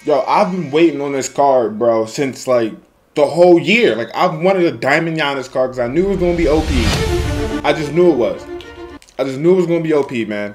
Yo, I've been waiting on this card, bro, since like the whole year. Like, I wanted a Diamond Giannis card because I knew it was gonna be OP. I just knew it was. I just knew it was gonna be OP, man.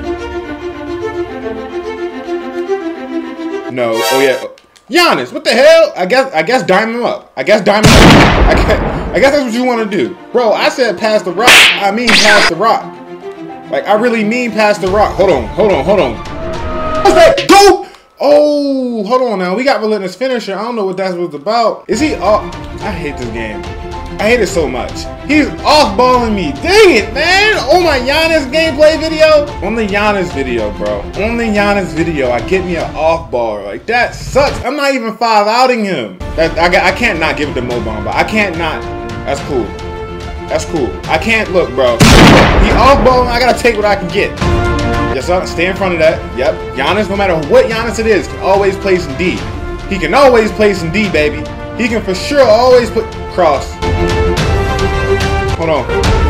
No. Oh yeah. Giannis, what the hell? I guess diamond him up. I guess diamond him up. I guess that's what you want to do. Bro, I said pass the rock. I mean pass the rock. Like, I really mean pass the rock. Hold on. What's that? Go! Oh, hold on now. We got Relentless Finisher. I don't know what that was about. Is he off? I hate this game. I hate it so much. He's off-balling me. Dang it, man. On my Giannis gameplay video. On the Giannis video, bro. On the Giannis video, I get me an off-baller. Like, that sucks. I'm not even 5-outing him. I can't not give it to Mobomba. I can't not. That's cool. That's cool. I can't look, bro. He off-balling. I gotta take what I can get. Yes, sir. Stay in front of that. Yep. Giannis, no matter what Giannis it is, can always play some D. He can always play some D, baby. He can for sure always put cross. Hold on.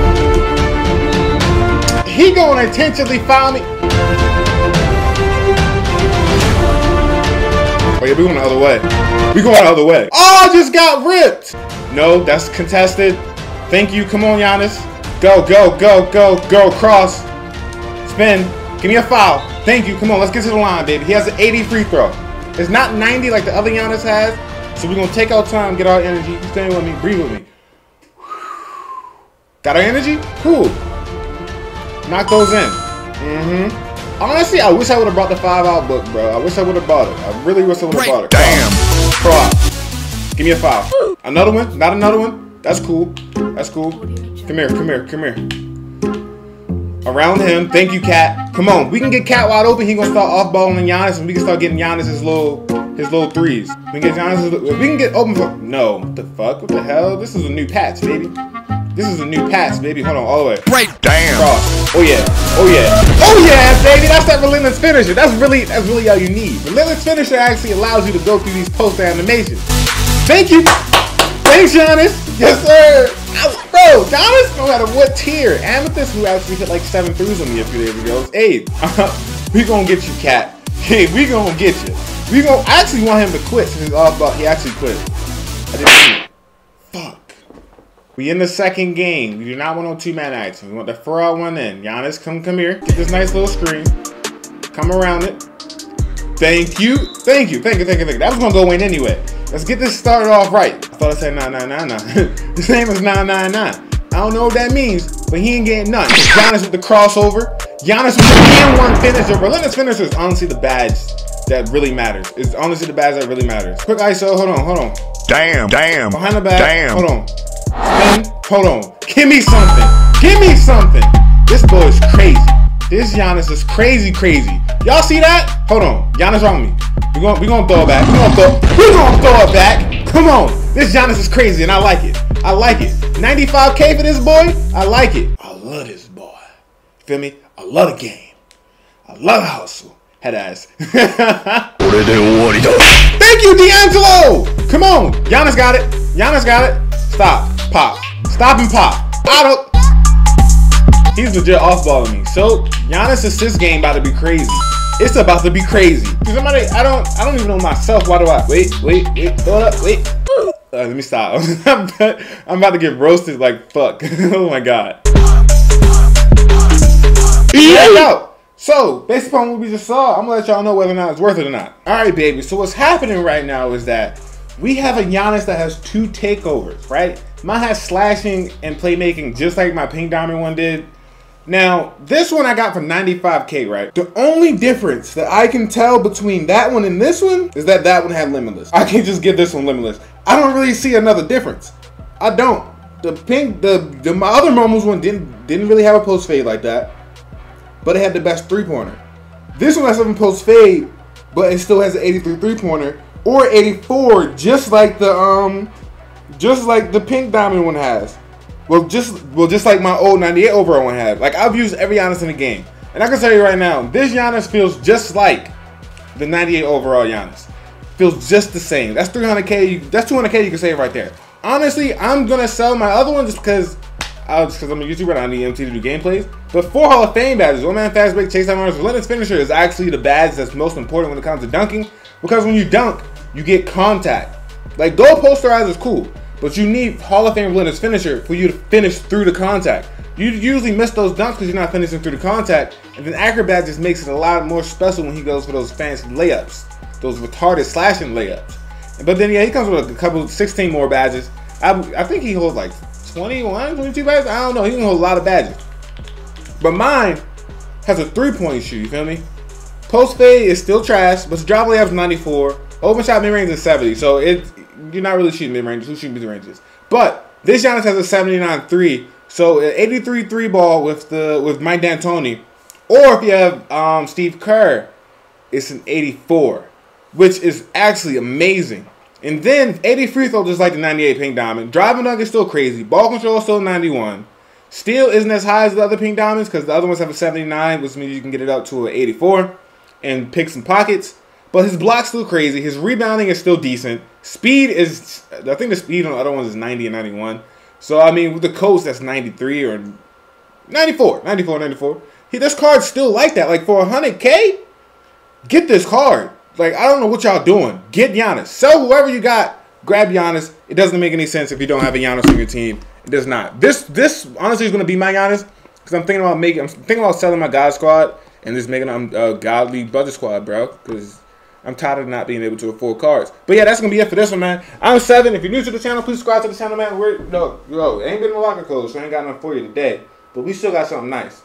He gonna intentionally foul me. Oh yeah, we going the other way. We going the other way. Oh, I just got ripped. No, that's contested. Thank you. Come on, Giannis. Go. Cross. Spin. Give me a foul. Thank you. Come on, let's get to the line, baby. He has an 80 free throw. It's not 90 like the other Giannis has. So we're going to take our time, get our energy. Stay with me. Breathe with me. Got our energy? Cool. Knock those in. Honestly, I wish I would have brought the 5-out book, bro. I wish I would have bought it. I really wish I would have bought it. Damn. Pro out. Give me a foul. Another one? Not another one? That's cool. That's cool. Come here. Around him. Thank you, Cat. Come on. We can get Cat wide open. He gonna start off-balling Giannis, and we can start getting Giannis his little threes. We can get Giannis we can get open for... No. What the fuck? What the hell? This is a new patch, baby. This is a new pass, baby. Hold on, all the way. Break down. Cross. Oh yeah, baby. That's that Relentless Finisher. That's really all you need. Relentless Finisher actually allows you to go through these post animations. Thank you. Thanks, Giannis. Yes, sir. Bro, Giannis, no matter what tier. Amethyst, who actually hit like 7 threes on me a few days ago, is 8. We gonna get you, Cat. Hey, we gonna get you. I actually want him to quit since he's off, but he actually quit. I didn't see it. Fuck. We in the second game. We do not want no 2-man action. We want the 4-out one in. Giannis, come here. Get this nice little screen. Come around it. Thank you. That was gonna go in anyway. Let's get this started off right. I thought I said 999. His name is 999. I don't know what that means, but he ain't getting none. Giannis with the crossover. Giannis with the N1 finisher. Relentless Finisher is honestly the badge that really matters. It's honestly the badge that really matters. Quick ISO. Hold on. Damn. Behind the back. Damn. Hold on. Spin. Hold on. Give me something. This boy is crazy. This Giannis is crazy. Y'all see that? Hold on. Giannis wrong with me. We gonna throw it back. We gonna throw it back. Come on. This Giannis is crazy and I like it. 95K for this boy. I like it. I love this boy. Feel me? I love the game. I love the hustle. Head ass. Thank you, D'Angelo. Come on. Giannis got it. Stop. Pop. Stop and pop. He's legit off-balling me. So, Giannis' assist game about to be crazy. It's about to be crazy. Somebody, I don't even know myself. Why do I? Wait. Hold up. Wait. Let me stop. I'm about to get roasted like fuck. Oh my god. Yeah. So, based upon what we just saw, I'm gonna let y'all know whether or not it's worth it or not. Alright, baby. So what's happening right now is that we have a Giannis that has 2 takeovers, right? Mine has slashing and playmaking just like my Pink Diamond one did. Now, this one I got for 95K, right? The only difference that I can tell between that one and this one is that one had Limitless. I can just give this one Limitless. I don't really see another difference. I don't. My other Momo's one didn't really have a post fade like that, but it had the best 3-pointer. This one has a post fade, but it still has an 83 3-pointer or 84, just like the Pink Diamond one has. Well, just like my old 98 overall one had. Like, I've used every Giannis in the game. And I can tell you right now, this Giannis feels just like the 98 overall Giannis. Feels just the same. That's 300K. That's 200K you can save right there. Honestly, I'm going to sell my other one just because I'm a YouTuber and I need MT to do gameplays. But 4 Hall of Fame badges, One Man Fast Break, Chase Time Runners, Relentless Finisher is actually the badge that's most important when it comes to dunking. Because when you dunk, you get contact. Like, goal posterize is cool, but you need Hall of Fame relentless finisher for you to finish through the contact. You usually miss those dunks because you're not finishing through the contact, and then Acrobat just makes it a lot more special when he goes for those fancy layups, those retarded slashing layups. But then, yeah, he comes with a couple, 16 more badges. I think he holds like 21, 22 badges. I don't know. He can hold a lot of badges. But mine has a 3-point shoot, you feel me? Post fade is still trash, but the drop layup's 94. Open shot mid range is 70. So you're not really shooting mid ranges. Who's shooting mid ranges? But this Giannis has a 79 3. So an 83 3 ball with Mike D'Antoni, or if you have Steve Kerr, it's an 84, which is actually amazing. And then 80 free throw just like the 98 Pink Diamond. Driving dunk is still crazy. Ball control is still 91. Steal isn't as high as the other Pink Diamonds because the other ones have a 79, which means you can get it up to an 84 and pick some pockets. But his block's still crazy. His rebounding is still decent. Speed is, I think the speed on the other ones is 90 and 91. So, I mean, with the coast, that's 93 or 94. This card's still like that. Like, for 100K, get this card. Like, I don't know what y'all doing. Get Giannis. Sell whoever you got. Grab Giannis. It doesn't make any sense if you don't have a Giannis on your team. It does not. This honestly is going to be my Giannis because I'm thinking about selling my God squad and just making a godly budget squad, bro. Because I'm tired of not being able to afford cards. But yeah, that's going to be it for this one, man. I'm Seven. If you're new to the channel, please subscribe to the channel, man. Yo, it ain't been a locker close, so I ain't got nothing for you today. But we still got something nice.